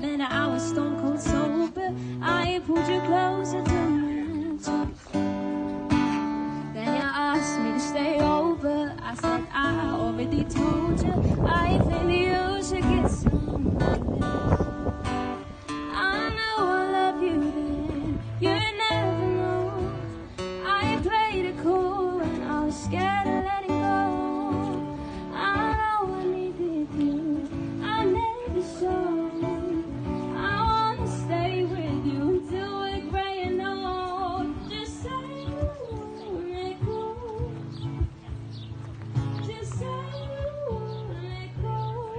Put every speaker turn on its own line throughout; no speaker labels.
minute I was stone cold sober. I pulled you closer to me. Then you asked me to stay over. I said I already told you. I think that you should get some of this. I know I love you then. You never know. I played it cool and I was scared of letting go. I know I needed you. I never showed. I wanna stay with you till we're gray and old. Just say you won't let go. Just say you won't let go.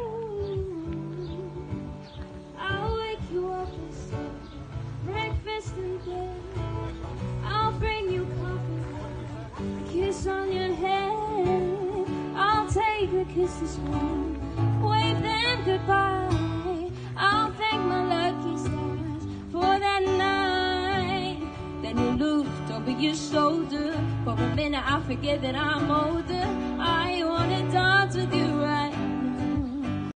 I'll wake you up and say breakfast in bed. I'll bring you coffee, a kiss on your head. I'll take the kisses home, wave them goodbye. I'll thank my lucky stars for that night. Then you looked over your shoulder. For a minute I forget that I'm older.